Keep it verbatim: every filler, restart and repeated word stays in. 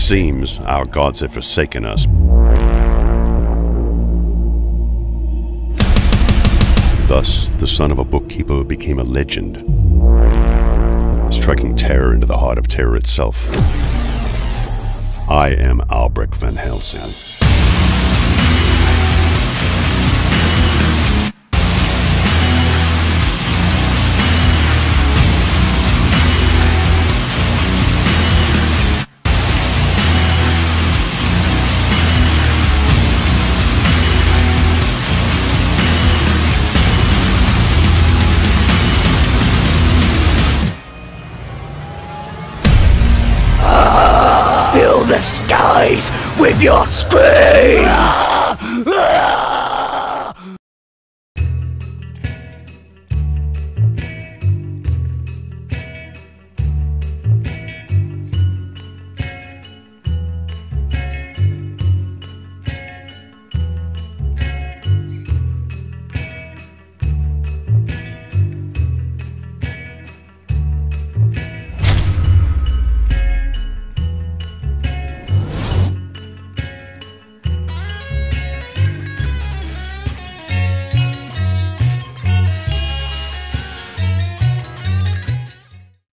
seems our gods have forsaken us. Thus, the son of a bookkeeper became a legend, striking terror into the heart of terror itself. I am Alberic Van Helsing. Fill the skies with your screams!